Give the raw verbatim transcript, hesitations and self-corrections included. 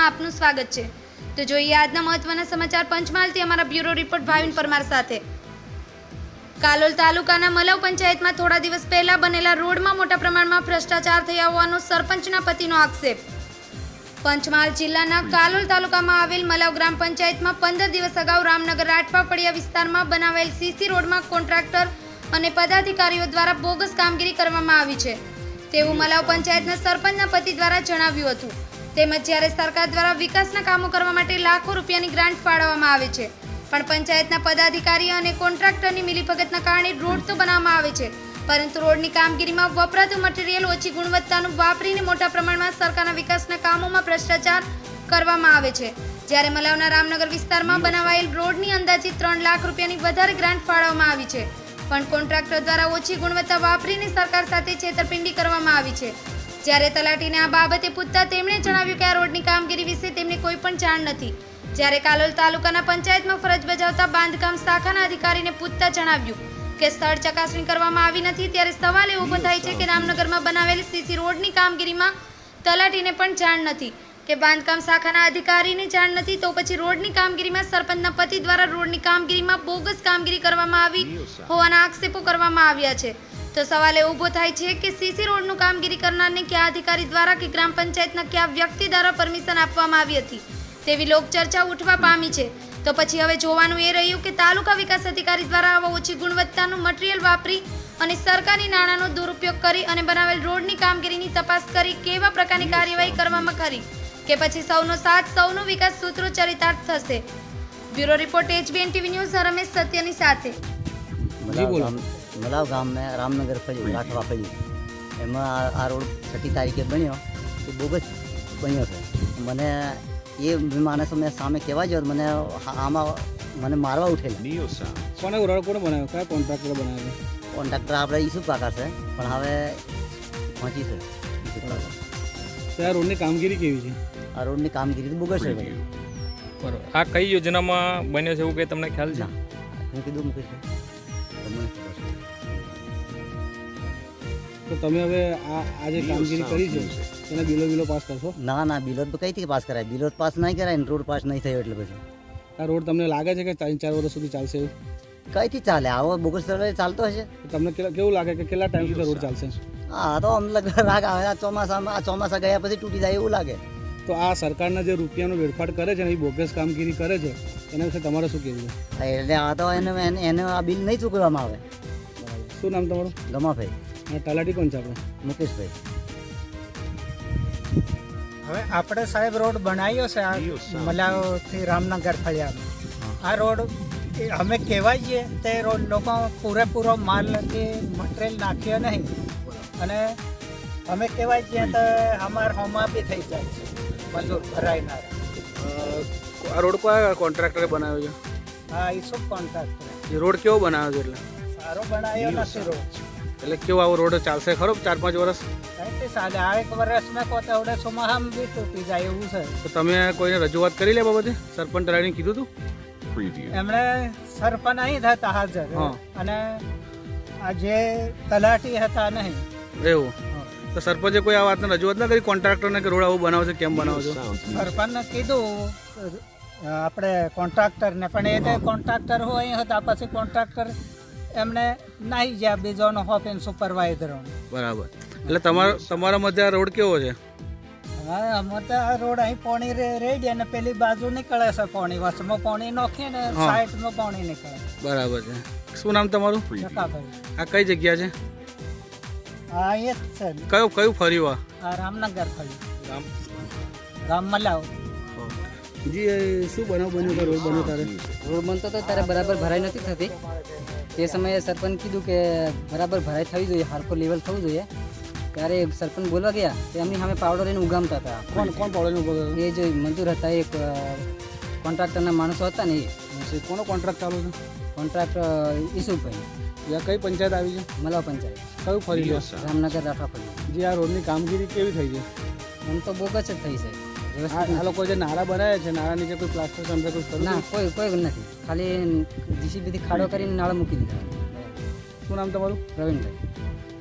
માં આપનું સ્વાગત છે। તો જોઈએ આજના મહત્વના સમાચાર પંચમહાલથી અમારા બ્યુરો રિપોર્ટ ભાવિન પરમાર સાથે। કાલોલ તાલુકાના મલાવ પંચાયતમાં થોડા દિવસ પહેલા બનેલા રોડમાં મોટા પ્રમાણમાં ભ્રષ્ટાચાર થયા હોવાનો સરપંચના પતિનો આક્ષેપ। પંચમહાલ જિલ્લાના કાલોલ તાલુકામાં આવેલ મલાવ ગ્રામ પંચાયતમાં પંદર દિવસ અગાઉ રામનગર રાઠવા ફળિયા વિસ્તારમાં બનાવેલ સીસી રોડમાં કોન્ટ્રાક્ટર અને પદાધિકારીઓ દ્વારા બોગસ કામગીરી કરવામાં આવી છે તેવું મલાવ પંચાયતના સરપંચના પતિ દ્વારા જણાવ્યું હતું। તેમજ જ્યારે સરકાર દ્વારા વિકાસના કામો કરવા માટે લાખો રૂપિયાની ગ્રાન્ટ ફાળવવામાં આવે છે પણ પંચાયતના પદાધિકારી અને કોન્ટ્રાક્ટરની મિલીભગતના કારણે રોડ તો બનાવવામાં આવે છે પરંતુ રોડની કામગીરીમાં વપરાતું મટીરીયલ ઓછી ગુણવત્તાનું વાપરીને મોટા પ્રમાણમાં સરકારના વિકાસના કામોમાં ભ્રષ્ટાચાર કરવામાં આવે છે। જ્યારે મલાવના રામનગર વિસ્તારમાં બનાવાયેલ રોડની અંદાજિત ત્રણ લાખ રૂપિયાની વધારે ગ્રાન્ટ ફાળવવામાં આવી છે પણ કોન્ટ્રાક્ટર દ્વારા ઓછી ગુણવત્તા વાપરીને સરકાર સાથે છેતરપિંડી કરવામાં આવી છે। જ્યારે તલાટીને આ બાબતે પૂછતા તેમણે જણાવ્યું કે આ રોડની કામગીરી વિશે તેમને કોઈ પણ જાણ નથી। જ્યારે કાલોલ તાલુકાના પંચાયતમાં ફરજ બજાવતા બાંધકામ શાખાના અધિકારીને પૂછતા જણાવ્યું કે સ્થળ ચકાસણી કરવામાં આવી નથી। ત્યારે સવાલ એ ઊભો થાય છે કે રામનગરમાં બનાવેલી સીસી રોડની કામગીરીમાં તલાટીને પણ જાણ નથી કે બાંધકામ શાખાના અધિકારીને જાણ નથી તો પછી રોડની કામગીરીમાં સરપંચના પતિ દ્વારા રોડની કામગીરીમાં બોગસ કામગીરી કરવામાં આવી હોવાના આક્ષેપો કરવામાં આવ્યા છે। તો સવાલ એ ઊભો થાય છે કે સીસી રોડનું કામગીરી કરનારને કયા અધિકારી દ્વારા કે ગ્રામ પંચાયતના કયા વ્યક્તિ દ્વારા પરમિશન આપવામાં આવી હતી તેવી લોકચર્ચા ઉઠવા પામી છે। તો પછી હવે જોવાનું એ રહ્યું કે તાલુકા વિકાસ અધિકારી દ્વારા આવા ઓછી ગુણવત્તાનું મટીરીયલ વાપરી અને સરકારી નાણાંનો દુરુપયોગ કરી અને બનાવેલ રોડની કામગીરીની તપાસ કરી કેવા પ્રકારની કાર્યવાહી કરવામાં ખરી કે પછી સૌનો સાથ સૌનો વિકાસ સૂત્રો ચરિતાર્થ થશે। Bureau report HBN TV news Ramesh સત્યની સાથે। મલાવ ગામ में रामनगर फळिયું રાઠવા ફળિયું એમાં આ રોડ છઠ્ઠી તારીખે બન્યો એ બોગસ બન્યો છે। મને એ માણસો મેં સામે કહેવા જો મને આમાં મને મારવા ઉઠેલા। કોને રોડ કોને બનાવ્યો કયા કોન્ટ્રાક્ટર બનાવ્યો? કોન્ટ્રાક્ટર આપણે ઈસુ પાકા છે પણ હવે પહોંચી છે। તો આ રોડની કામગીરી કેવી છે? આ રોડની કામગીરી તો બોગસ છે ભાઈ। બરોબર, આ કઈ યોજનામાં બન્યો છે એવું કંઈ તમને ખ્યાલ છે? હું કીધું મુકેશ તમને તો તમે હવે આ આ જે કામગીરી કરી છે એના બિલો બિલો પાસ કરશો? ના ના બિલો તો કઈથી પાસ કરાય? બિલો પાસ નહીં કરાય ને રોડ પાસ નહીં થયો એટલે પછી આ રોડ તમને લાગે છે કે ત્રણ ચાર વર્ષ સુધી ચાલશે એવું? કઈથી ચાલે? આવો બોગસ ચાલતો હશે? તમને કેવું લાગે કે કેટલા ટાઈમ સુધી રોડ ચાલશે? હા તો અમને લાગે આ ચોમાસામાં આ ચોમાસા ગયા પછી તૂટી જાય એવું લાગે। તો આ સરકારના જે રૂપિયાનો વેડફાટ કરે છે ને એ બોગસ કામગીરી કરે છે એના વિશે તમારે શું કહેવું છે? એટલે આ તો એને એને આ બિલ નહીં ચૂકવવામાં આવે। શું નામ તમારું? ગમાભાઈ। અને તલાટી કોણ છે આપણે? મુકેશભાઈ। હવે આપણે સાહેબ રોડ બનાવ્યો છે આ મલાવથી રામનગર ફળિયામાં। આ રોડ અમે કહેવાય છીએ તે રોડ લોકો પૂરેપૂરો માલ કે મટીરિયલ નાખ્યો નહીં અને અમે કહેવાય છીએ તો અમારે હોમાં બી થઈ જાય છે મજૂર ભરાઈનાર। આ રોડ કયા કોન્ટ્રાક્ટરે બનાવ્યો છે? હા એ શું કોન્ટ્રાક્ટર? એ રોડ કેવો બનાવ્યો છે? એટલે સારો બનાવ્યો નથી રોડ। એટલે કેવો આવો રોડ ચાલશે ખરો ચાર પાંચ વર્ષ? કઈ ચાલે આ એક વર્ષમાં કોતે આવડે ચોમાસામાં બી તૂટી જાય એવું છે। તો તમે કોઈને રજૂઆત કરી લે બાબતે? સરપંચ તલાટીને કીધું હતું? એમણે સરપંચ અહીં હતા હાજર અને આ જે તલાટી હતા નહીં એવું? તો સરપંચે કોઈ આ વાતને રજૂઆત ના કરી કોન્ટ્રાક્ટરને કે રોડ આવું બનાવો છે કેમ બનાવો છો? સરપંચને કીધું આપણે કોન્ટ્રાક્ટરને પણ એ તો કોન્ટ્રાક્ટર હોય અહીં હતા પછી કોન્ટ્રાક્ટર એમને નાહી ગયા બીજોનો હોપીન સુપરવાઇઝરો। બરાબર, એટલે તમારો તમારા મધ્ય રોડ કેવો છે? હા અમારે તો આ રોડ અહીં પાણી રેડી અને પેલી બાજુ નીકળે છે પાણી વચમાં પાણી નાખીએ ને સાઈડમાં પાણી નીકળે। બરાબર છે। શું નામ તમારું? ચકાભાઈ। આ કઈ જગ્યા છે? હા અહીંયા જ છે। કયું કયું ફર્યું? આ રામનગર ફળિયું રામ રામ મલાવ। જી શું બનાવ બન્યો તો રોડ બન્યો તારે? રોડ બનતો તો ત્યારે બરાબર ભરાઈ નથી થતી તે સમયે સરપંચ કીધું કે બરાબર ભરાઈ થવી જોઈએ હરખો લેવલ થવું જોઈએ ત્યારે સરપંચ બોલવા ગયા તે એમની સામે પાવડો લઈને ઉગામતા હતા। કોણ કોણ પાવડો? એ જે મજૂર હતા એક કોન્ટ્રાક્ટરના માણસો હતા ને એ। કોનો કોન્ટ્રાક્ટ ચાલુ છે? કોન્ટ્રાક્ટર ઈસુભાઈ। જ્યાં કઈ પંચાયત આવી છે? મલાવ પંચાયત। કયું ફરી? રામનગર રાઠવા ફળિયું। જે આ રોડની કામગીરી કેવી થઈ છે? એમ તો બોગસ જ થઈ છે। આ લોકો જે નાળા બનાવ્યા છે નાળા નીચે કોઈ પ્લાસ્ટર અંદર કોઈ ના કોઈ કોઈ નથી ખાલી જીસીબીથી ખાડો કરીને નાળા મૂકી દીધા। શું નામ તમારું? પ્રવીણભાઈ।